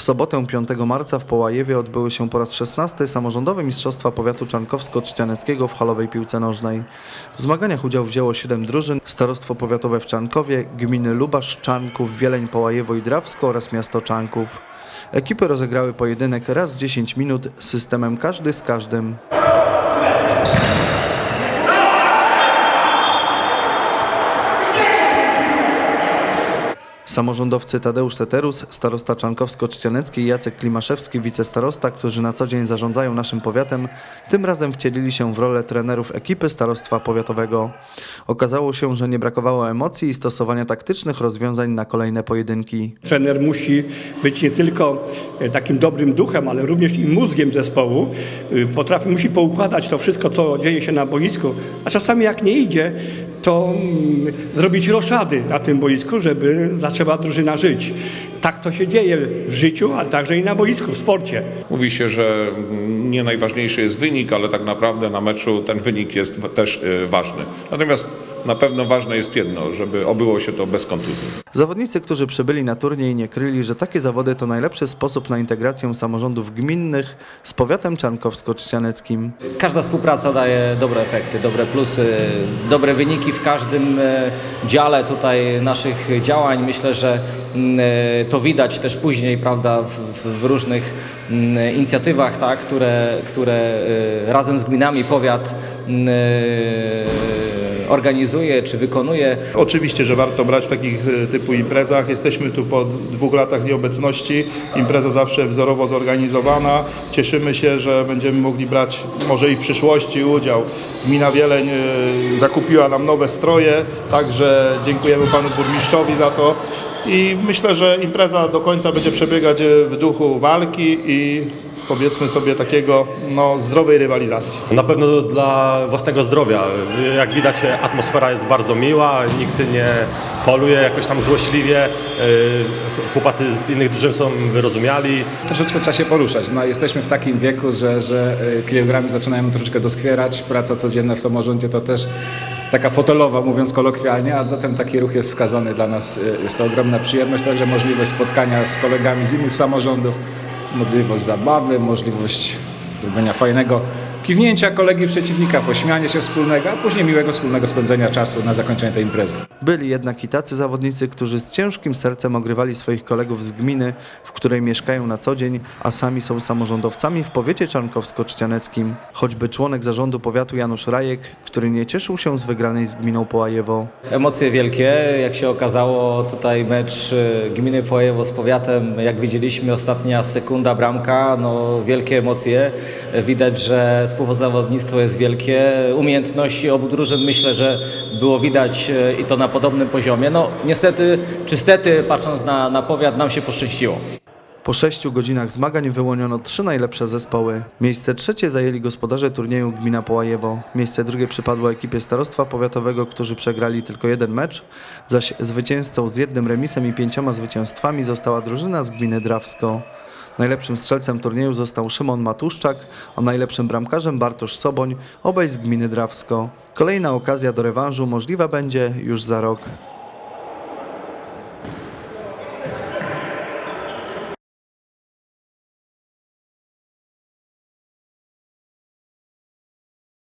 sobotę 5 marca w Połajewie odbyły się po raz 16 samorządowe Mistrzostwa Powiatu Czarnkowsko-Trzcianeckiego w halowej piłce nożnej. W zmaganiach udział wzięło 7 drużyn, Starostwo Powiatowe w Czankowie, gminy Lubasz, Czanków, Wieleń, Połajewo i Drawsko oraz miasto Czanków. Ekipy rozegrały pojedynek raz w 10 minut z systemem każdy z każdym. Samorządowcy Tadeusz Teterus, starosta czarnkowsko-trzcianecki i Jacek Klimaszewski, wicestarosta, którzy na co dzień zarządzają naszym powiatem, tym razem wcielili się w rolę trenerów ekipy starostwa powiatowego. Okazało się, że nie brakowało emocji i stosowania taktycznych rozwiązań na kolejne pojedynki. Trener musi być nie tylko takim dobrym duchem, ale również i mózgiem zespołu. Musi poukładać to wszystko, co dzieje się na boisku, a czasami jak nie idzie, to zrobić roszady na tym boisku, żeby zaczęła drużyna żyć. Tak to się dzieje w życiu, a także i na boisku, w sporcie. Mówi się, że nie najważniejszy jest wynik, ale tak naprawdę na meczu ten wynik jest też ważny. Natomiast na pewno ważne jest jedno, żeby obyło się to bez kontuzji. Zawodnicy, którzy przybyli na turniej, nie kryli, że takie zawody to najlepszy sposób na integrację samorządów gminnych z powiatem czarnkowsko-trzcianeckim. Każda współpraca daje dobre efekty, dobre plusy, dobre wyniki w każdym dziale tutaj naszych działań. Myślę, że to widać też później, prawda, w różnych inicjatywach, tak, które razem z gminami powiat organizuje czy wykonuje. Oczywiście, że warto brać w takich typu imprezach. Jesteśmy tu po 2 latach nieobecności. Impreza zawsze wzorowo zorganizowana. Cieszymy się, że będziemy mogli brać może i w przyszłości udział. Gmina Wieleń zakupiła nam nowe stroje, także dziękujemy panu burmistrzowi za to. I myślę, że impreza do końca będzie przebiegać w duchu walki i powiedzmy sobie takiego zdrowej rywalizacji. Na pewno dla własnego zdrowia. Jak widać, atmosfera jest bardzo miła, nikt nie fauluje jakoś tam złośliwie. Chłopacy z innych drużyn są wyrozumiali. Troszeczkę trzeba się poruszać. Jesteśmy w takim wieku, że kilogramy zaczynają troszeczkę doskwierać. Praca codzienna w samorządzie to też taka fotelowa, mówiąc kolokwialnie, a zatem taki ruch jest wskazany dla nas. Jest to ogromna przyjemność, także możliwość spotkania z kolegami z innych samorządów, możliwość zabawy, możliwość zrobienia fajnego kiwnięcia kolegi przeciwnika, pośmiania się wspólnego, a później miłego wspólnego spędzenia czasu na zakończenie tej imprezy. Byli jednak i tacy zawodnicy, którzy z ciężkim sercem ogrywali swoich kolegów z gminy, w której mieszkają na co dzień, a sami są samorządowcami w powiecie czarnkowsko-trzcianeckim. Choćby członek zarządu powiatu Janusz Rajek, który nie cieszył się z wygranej z gminą Połajewo. Emocje wielkie, jak się okazało, tutaj mecz gminy Połajewo z powiatem, jak widzieliśmy, ostatnia sekunda, bramka, wielkie emocje. Widać, że współzawodnictwo jest wielkie, umiejętności obu drużyn myślę, że było widać i to na podobnym poziomie. Niestety, czy stety, patrząc na powiat, nam się poszczęściło. Po 6 godzinach zmagań wyłoniono 3 najlepsze zespoły. Miejsce trzecie zajęli gospodarze turnieju gmina Połajewo. Miejsce drugie przypadło ekipie starostwa powiatowego, którzy przegrali tylko 1 mecz, zaś zwycięzcą z 1 remisem i 5 zwycięstwami została drużyna z gminy Drawsko. Najlepszym strzelcem turnieju został Szymon Matuszczak, a najlepszym bramkarzem Bartosz Soboń, obaj z gminy Drawsko. Kolejna okazja do rewanżu możliwa będzie już za rok.